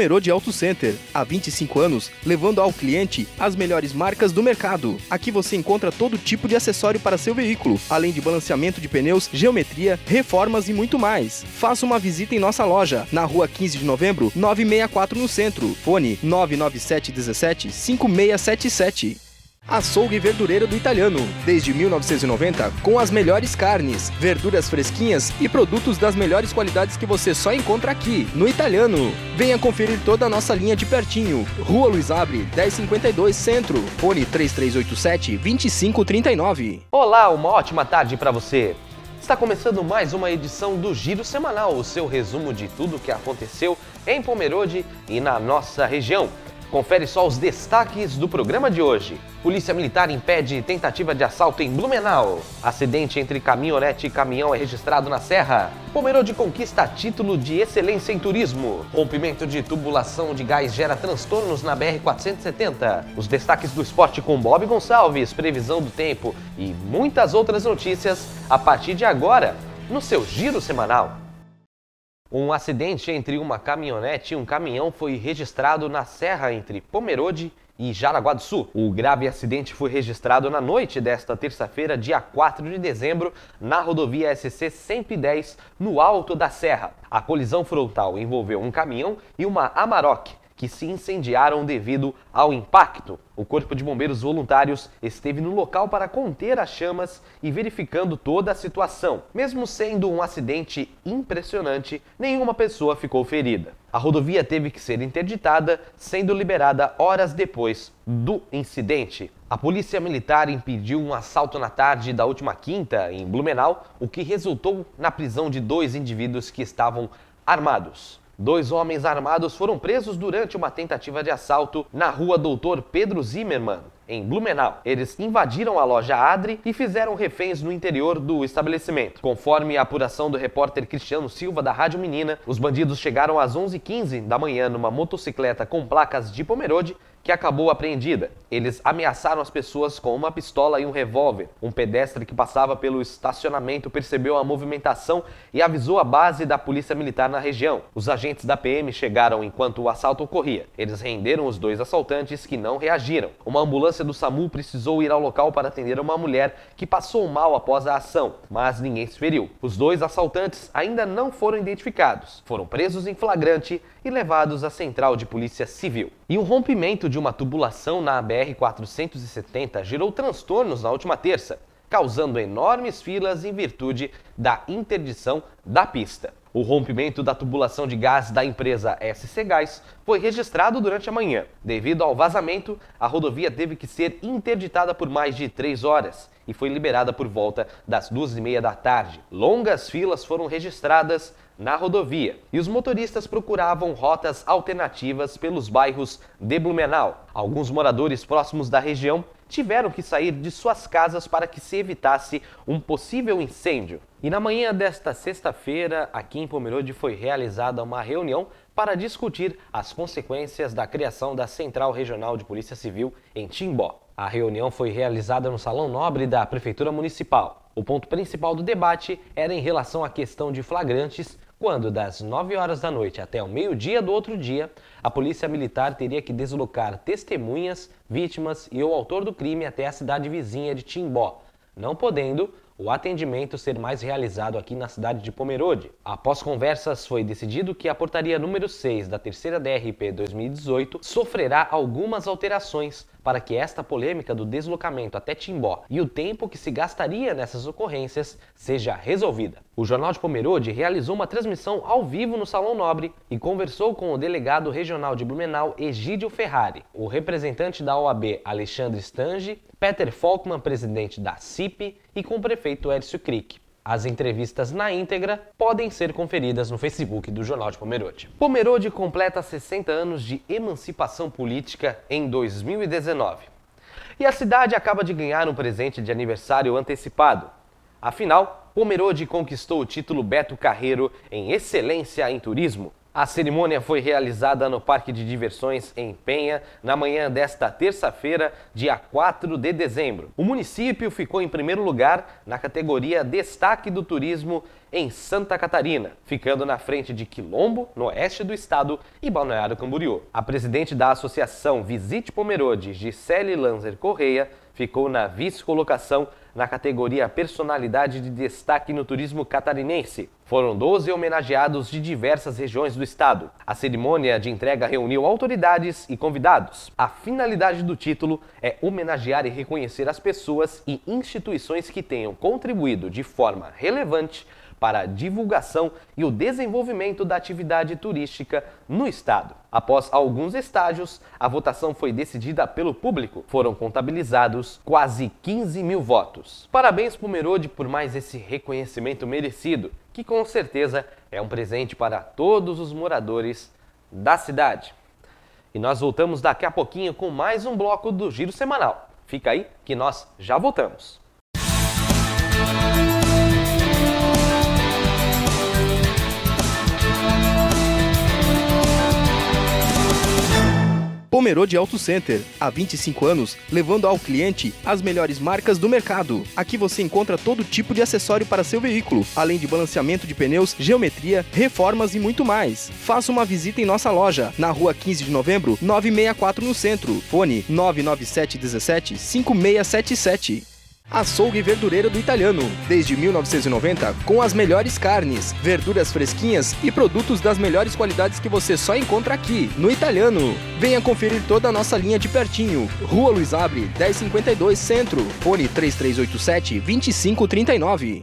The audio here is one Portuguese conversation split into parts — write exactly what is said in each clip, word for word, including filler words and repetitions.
Pomerode Auto Center, há vinte e cinco anos, levando ao cliente as melhores marcas do mercado. Aqui você encontra todo tipo de acessório para seu veículo, além de balanceamento de pneus, geometria, reformas e muito mais. Faça uma visita em nossa loja, na rua quinze de novembro, novecentos e sessenta e quatro no centro. Fone nove nove sete um sete cinco seis sete sete. Açougue Verdureiro do Italiano, desde mil novecentos e noventa, com as melhores carnes, verduras fresquinhas e produtos das melhores qualidades que você só encontra aqui, no Italiano. Venha conferir toda a nossa linha de pertinho. Rua Luiz Abre, dez cinquenta e dois Centro. Fone três três oito sete, dois cinco três nove. Olá, uma ótima tarde para você. Está começando mais uma edição do Giro Semanal, o seu resumo de tudo o que aconteceu em Pomerode e na nossa região. Confere só os destaques do programa de hoje. Polícia Militar impede tentativa de assalto em Blumenau. Acidente entre caminhonete e caminhão é registrado na Serra. Pomerode conquista título de excelência em turismo. Rompimento de tubulação de gás gera transtornos na B R quatrocentos e setenta. Os destaques do esporte com Bob Gonçalves, previsão do tempo e muitas outras notícias a partir de agora no seu Giro Semanal. Um acidente entre uma caminhonete e um caminhão foi registrado na serra entre Pomerode e Jaraguá do Sul. O grave acidente foi registrado na noite desta terça-feira, dia quatro de dezembro, na rodovia S C cento e dez, no alto da serra. A colisão frontal envolveu um caminhão e uma Amarok, que se incendiaram devido ao impacto. O Corpo de Bombeiros Voluntários esteve no local para conter as chamas e verificando toda a situação. Mesmo sendo um acidente impressionante, nenhuma pessoa ficou ferida. A rodovia teve que ser interditada, sendo liberada horas depois do incidente. A Polícia Militar impediu um assalto na tarde da última quinta em Blumenau, o que resultou na prisão de dois indivíduos que estavam armados. Dois homens armados foram presos durante uma tentativa de assalto na rua Doutor Pedro Zimmermann, em Blumenau. Eles invadiram a loja Adri e fizeram reféns no interior do estabelecimento. Conforme a apuração do repórter Cristiano Silva da Rádio Menina, os bandidos chegaram às onze e quinze da manhã numa motocicleta com placas de Pomerode, que acabou apreendida. Eles ameaçaram as pessoas com uma pistola e um revólver. Um pedestre que passava pelo estacionamento percebeu a movimentação e avisou a base da Polícia Militar na região. Os agentes da P M chegaram enquanto o assalto ocorria. Eles renderam os dois assaltantes que não reagiram. Uma ambulância do SAMU precisou ir ao local para atender uma mulher que passou mal após a ação, mas ninguém se feriu. Os dois assaltantes ainda não foram identificados. Foram presos em flagrante e levados à Central de Polícia Civil. E um rompimento de uma tubulação na B R quatrocentos e setenta gerou transtornos na última terça, causando enormes filas em virtude da interdição da pista. O rompimento da tubulação de gás da empresa S C Gás foi registrado durante a manhã. Devido ao vazamento, a rodovia teve que ser interditada por mais de três horas e foi liberada por volta das duas e meia da tarde. Longas filas foram registradas na rodovia e os motoristas procuravam rotas alternativas pelos bairros de Blumenau. Alguns moradores próximos da região tiveram que sair de suas casas para que se evitasse um possível incêndio. E na manhã desta sexta-feira, aqui em Pomerode, foi realizada uma reunião para discutir as consequências da criação da Central Regional de Polícia Civil em Timbó. A reunião foi realizada no Salão Nobre da Prefeitura Municipal. O ponto principal do debate era em relação à questão de flagrantes, quando das nove horas da noite até o meio-dia do outro dia, a Polícia Militar teria que deslocar testemunhas, vítimas e o autor do crime até a cidade vizinha de Timbó, não podendo o atendimento ser mais realizado aqui na cidade de Pomerode. Após conversas, foi decidido que a portaria número seis da terceira D R P dois mil e dezoito sofrerá algumas alterações para que esta polêmica do deslocamento até Timbó e o tempo que se gastaria nessas ocorrências seja resolvida. O Jornal de Pomerode realizou uma transmissão ao vivo no Salão Nobre e conversou com o delegado regional de Blumenau, Egídio Ferrari, o representante da O A B, Alexandre Stange, Peter Folkman, presidente da C I P, e com o prefeito Ércio Crick. As entrevistas na íntegra podem ser conferidas no Facebook do Jornal de Pomerode. Pomerode completa sessenta anos de emancipação política em dois mil e dezenove. E a cidade acaba de ganhar um presente de aniversário antecipado. Afinal, Pomerode conquistou o título Beto Carreiro em Excelência em Turismo. A cerimônia foi realizada no Parque de Diversões em Penha, na manhã desta terça-feira, dia quatro de dezembro. O município ficou em primeiro lugar na categoria Destaque do Turismo em Santa Catarina, ficando na frente de Quilombo, no oeste do estado, e Balneário Camboriú. A presidente da associação Visite Pomerode, Gisele Lanzer Correia, ficou na vice-colocação na categoria Personalidade de Destaque no Turismo Catarinense. Foram doze homenageados de diversas regiões do estado. A cerimônia de entrega reuniu autoridades e convidados. A finalidade do título é homenagear e reconhecer as pessoas e instituições que tenham contribuído de forma relevante para a divulgação e o desenvolvimento da atividade turística no estado. Após alguns estágios, a votação foi decidida pelo público. Foram contabilizados quase quinze mil votos. Parabéns, Pomerode, por mais esse reconhecimento merecido, que com certeza é um presente para todos os moradores da cidade. E nós voltamos daqui a pouquinho com mais um bloco do Giro Semanal. Fica aí que nós já voltamos. Pomerode Auto Center, há vinte e cinco anos, levando ao cliente as melhores marcas do mercado. Aqui você encontra todo tipo de acessório para seu veículo, além de balanceamento de pneus, geometria, reformas e muito mais. Faça uma visita em nossa loja, na rua quinze de novembro, novecentos e sessenta e quatro no centro. Fone nove nove sete um sete cinco seis sete sete. Açougue Verdureiro do Italiano, desde mil novecentos e noventa, com as melhores carnes, verduras fresquinhas e produtos das melhores qualidades que você só encontra aqui, no Italiano. Venha conferir toda a nossa linha de pertinho. Rua Luiz Abre, dez cinquenta e dois Centro. Fone três três oito sete, dois cinco três nove.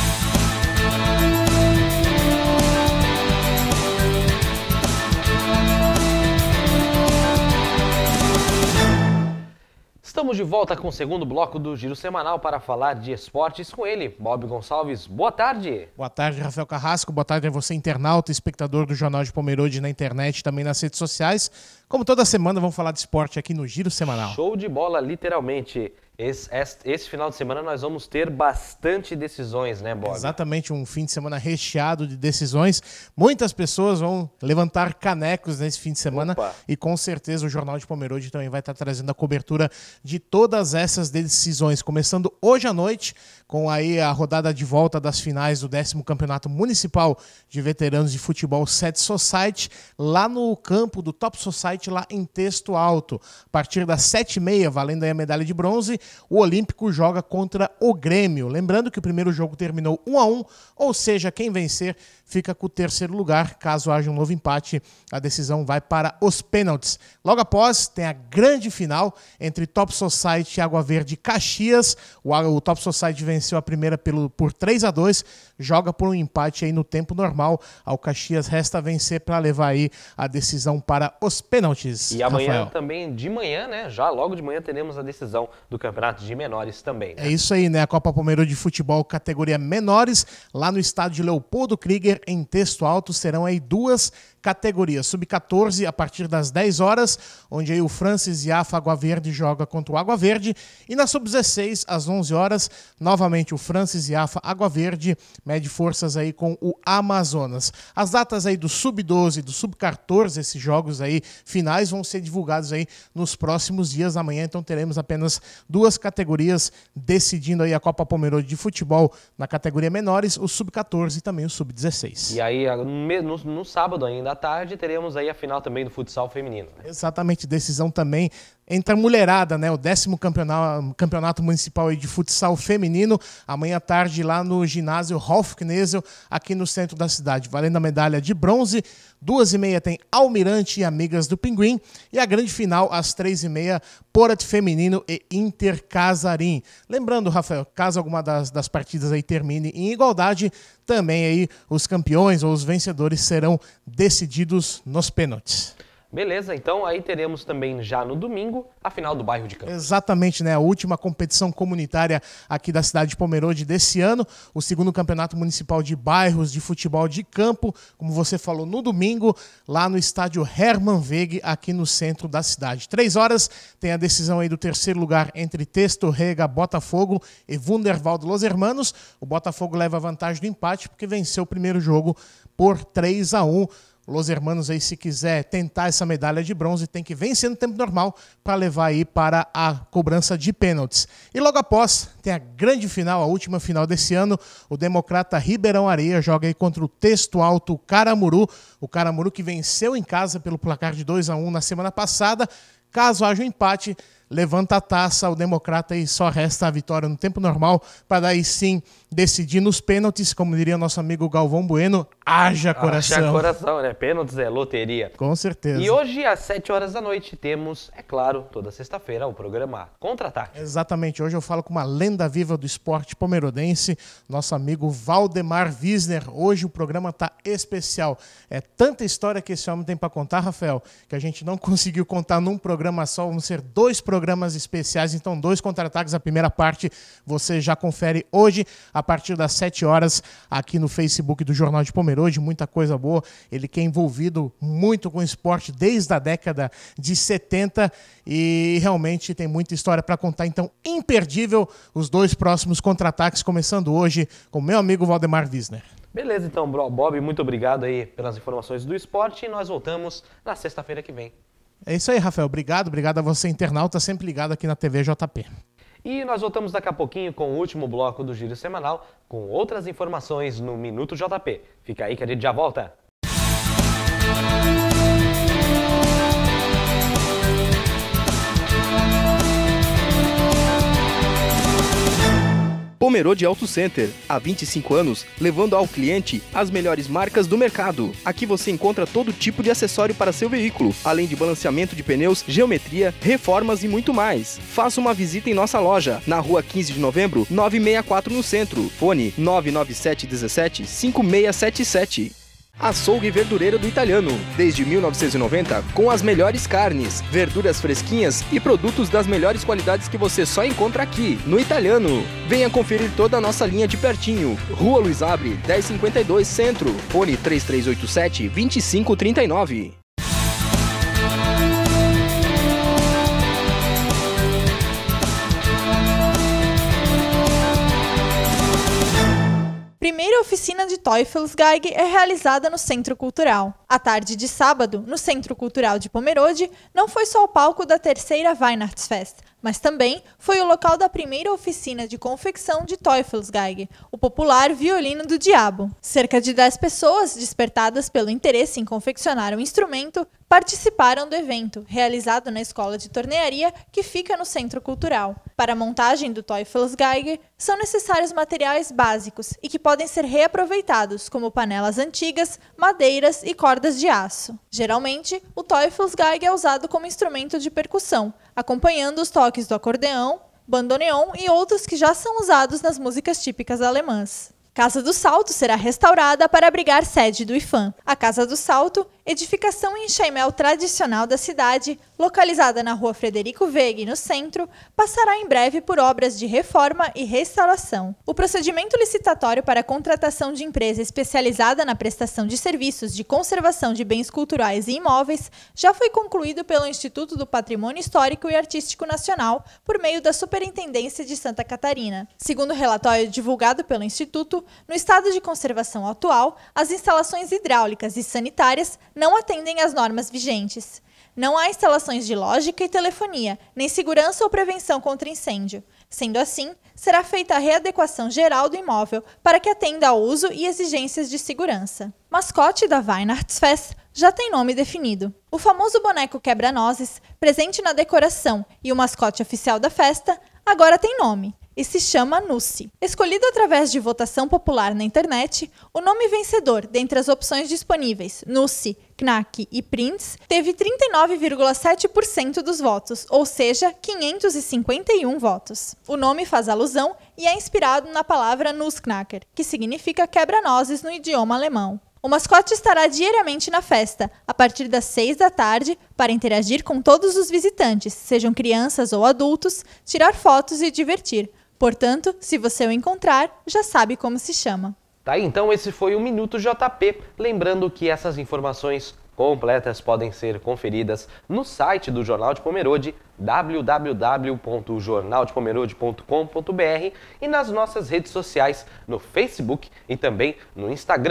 Estamos de volta com o segundo bloco do Giro Semanal para falar de esportes com ele, Bob Gonçalves. Boa tarde. Boa tarde, Rafael Carrasco. Boa tarde a você, internauta, espectador do Jornal de Pomerode na internet e também nas redes sociais. Como toda semana, vamos falar de esporte aqui no Giro Semanal. Show de bola, literalmente. Esse, esse, esse final de semana nós vamos ter bastante decisões, né, Bob? Exatamente, um fim de semana recheado de decisões. Muitas pessoas vão levantar canecos nesse fim de semana. Opa. E com certeza o Jornal de Pomerode também vai estar trazendo a cobertura de todas essas decisões, começando hoje à noite com aí a rodada de volta das finais do décimo Campeonato Municipal de Veteranos de Futebol Set Society, lá no campo do Top Society, lá em Texto Alto. A partir das sete e meia, valendo aí a medalha de bronze, o Olímpico joga contra o Grêmio. Lembrando que o primeiro jogo terminou um a um, ou seja, quem vencer fica com o terceiro lugar. Caso haja um novo empate, a decisão vai para os pênaltis. Logo após, tem a grande final entre Top Society e Água Verde Caxias. O, o Top Society venceu a primeira pelo, por três a dois, joga por um empate aí no tempo normal. Ao Caxias resta vencer para levar aí a decisão para os pênaltis. E amanhã Rafael. também, de manhã, né? Já logo de manhã teremos a decisão do Campeonato de Menores também, né? É isso aí, né? A Copa Pomerode de Futebol categoria Menores, lá no estádio Leopoldo Krieger, em Texto Alto, serão aí duas categorias. sub quatorze a partir das dez horas, onde aí o Francis Iafa Água Verde joga contra o Água Verde. E na sub dezesseis, às onze horas, novamente o Francis Iafa Água Verde mede forças aí com o Amazonas. As datas aí do sub doze e do sub quatorze, esses jogos aí finais, vão ser divulgados aí nos próximos dias. Amanhã, então, teremos apenas duas categorias decidindo aí a Copa Pomerode de Futebol na categoria Menores, o sub quatorze e também o sub dezesseis. E aí, no, no sábado ainda à tarde, teremos aí a final também do futsal feminino, né? Exatamente, decisão também entre a mulherada, né? O décimo campeonato, campeonato municipal aí de futsal feminino, amanhã à tarde lá no ginásio Rolf Knesel, aqui no centro da cidade, valendo a medalha de bronze. Duas e meia tem Almirante e Amigas do Pinguim, e a grande final às três e meia, Porat Feminino e Inter Casarim. Lembrando, Rafael, caso alguma das, das partidas aí termine em igualdade, também aí os campeões ou os vencedores serão decididos nos pênaltis. Beleza, então aí teremos também já no domingo a final do bairro de Campos. Exatamente, né? A última competição comunitária aqui da cidade de Pomerode desse ano, o segundo campeonato municipal de bairros de futebol de campo, como você falou, no domingo, lá no estádio Hermann Wegg, aqui no centro da cidade. Três horas tem a decisão aí do terceiro lugar entre Texto Rega, Botafogo e Wunderwald Los Hermanos. O Botafogo leva vantagem do empate porque venceu o primeiro jogo por três a um. Los Hermanos aí, se quiser tentar essa medalha de bronze, tem que vencer no tempo normal para levar aí para a cobrança de pênaltis. E logo após, tem a grande final, a última final desse ano, o Democrata Ribeirão Areia joga aí contra o Texto Alto Caramuru, o Caramuru que venceu em casa pelo placar de dois a um na semana passada. Caso haja um empate, levanta a taça, o Democrata e só resta a vitória no tempo normal para daí sim decidir nos pênaltis, como diria nosso amigo Galvão Bueno, haja coração. Haja coração, né? Pênaltis é loteria. Com certeza. E hoje, às sete horas da noite, temos, é claro, toda sexta-feira, o programa Contra-Ataque. Exatamente. Hoje eu falo com uma lenda viva do esporte pomerodense, nosso amigo Valdemar Wisner. Hoje o programa está especial. É tanta história que esse homem tem para contar, Rafael, que a gente não conseguiu contar num programa só. Vão ser dois programas especiais, então dois contra-ataques. A primeira parte você já confere hoje, a partir das sete horas, aqui no Facebook do Jornal de Pomerode. Muita coisa boa. Ele que é envolvido muito com o esporte desde a década de setenta e realmente tem muita história para contar. Então, imperdível os dois próximos contra-ataques, começando hoje com meu amigo Valdemar Wisner. Beleza, então, Bob, muito obrigado aí pelas informações do esporte e nós voltamos na sexta-feira que vem. É isso aí, Rafael. Obrigado. Obrigado a você, internauta, sempre ligado aqui na T V J P. E nós voltamos daqui a pouquinho com o último bloco do Giro Semanal, com outras informações no Minuto J P. Fica aí que a gente já volta. Pomerode Auto Center, há vinte e cinco anos, levando ao cliente as melhores marcas do mercado. Aqui você encontra todo tipo de acessório para seu veículo, além de balanceamento de pneus, geometria, reformas e muito mais. Faça uma visita em nossa loja, na rua quinze de novembro, novecentos e sessenta e quatro no centro. Fone nove nove sete um sete cinco seis sete sete. Açougue Verdureira do Italiano, desde mil novecentos e noventa, com as melhores carnes, verduras fresquinhas e produtos das melhores qualidades que você só encontra aqui, no Italiano. Venha conferir toda a nossa linha de pertinho. Rua Luiz Abre, dez cinquenta e dois Centro. Fone três três oito sete, dois cinco três nove. Primeira oficina de Teufelsgeige é realizada no Centro Cultural. A tarde de sábado, no Centro Cultural de Pomerode, não foi só o palco da terceira Weihnachtsfest, mas também foi o local da primeira oficina de confecção de Teufelsgeige, o popular violino do diabo. Cerca de dez pessoas, despertadas pelo interesse em confeccionar um instrumento, participaram do evento, realizado na Escola de Tornearia, que fica no Centro Cultural. Para a montagem do Teufelsgeige, são necessários materiais básicos e que podem ser reaproveitados, como panelas antigas, madeiras e cordas de aço. Geralmente, o Teufelsgeige é usado como instrumento de percussão, acompanhando os toques do acordeão, bandoneon e outros que já são usados nas músicas típicas alemãs. Casa do Salto será restaurada para abrigar sede do I F A M. A Casa do Salto, edificação em enxaimel tradicional da cidade, localizada na rua Frederico Veig, no centro, passará em breve por obras de reforma e restauração. O procedimento licitatório para a contratação de empresa especializada na prestação de serviços de conservação de bens culturais e imóveis já foi concluído pelo Instituto do Patrimônio Histórico e Artístico Nacional por meio da Superintendência de Santa Catarina. Segundo o relatório divulgado pelo Instituto, no estado de conservação atual, as instalações hidráulicas e sanitárias não atendem às normas vigentes. Não há instalações de lógica e telefonia, nem segurança ou prevenção contra incêndio. Sendo assim, será feita a readequação geral do imóvel para que atenda ao uso e exigências de segurança. Mascote da Weihnachtsfest já tem nome definido. O famoso boneco quebra-nozes, presente na decoração e o mascote oficial da festa, agora tem nome e se chama Nussi. Escolhido através de votação popular na internet, o nome vencedor, dentre as opções disponíveis, Nussi, Knack e Prince, teve trinta e nove vírgula sete por cento dos votos, ou seja, quinhentos e cinquenta e um votos. O nome faz alusão e é inspirado na palavra Nussknacker, que significa quebra-nozes no idioma alemão. O mascote estará diariamente na festa, a partir das seis da tarde, para interagir com todos os visitantes, sejam crianças ou adultos, tirar fotos e divertir. Portanto, se você o encontrar, já sabe como se chama. Tá aí, então esse foi o Minuto J P. Lembrando que essas informações completas podem ser conferidas no site do Jornal de Pomerode, w w w ponto jornal de pomerode ponto com ponto b r, e nas nossas redes sociais, no Facebook e também no Instagram.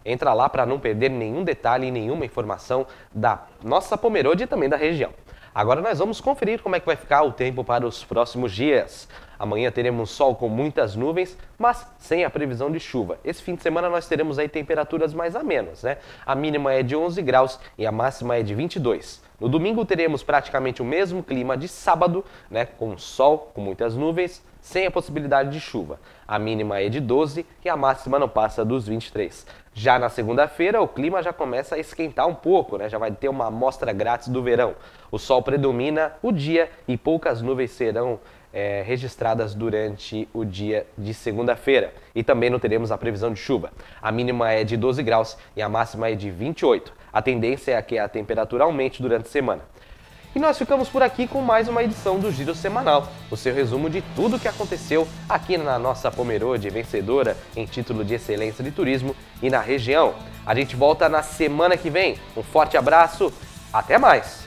Entra lá para não perder nenhum detalhe e nenhuma informação da nossa Pomerode e também da região. Agora nós vamos conferir como é que vai ficar o tempo para os próximos dias. Amanhã teremos sol com muitas nuvens, mas sem a previsão de chuva. Esse fim de semana nós teremos aí temperaturas mais amenas, né? A mínima é de onze graus e a máxima é de vinte e dois. No domingo teremos praticamente o mesmo clima de sábado, né? Com sol, com muitas nuvens, sem a possibilidade de chuva. A mínima é de doze e a máxima não passa dos vinte e três. Já na segunda-feira, o clima já começa a esquentar um pouco, né? Já vai ter uma amostra grátis do verão. O sol predomina o dia e poucas nuvens serão é, registradas durante o dia de segunda-feira. E também não teremos a previsão de chuva. A mínima é de doze graus e a máxima é de vinte e oito. A tendência é que a temperatura aumente durante a semana. E nós ficamos por aqui com mais uma edição do Giro Semanal, o seu resumo de tudo o que aconteceu aqui na nossa Pomerode, vencedora em título de excelência de turismo e na região. A gente volta na semana que vem. Um forte abraço, até mais!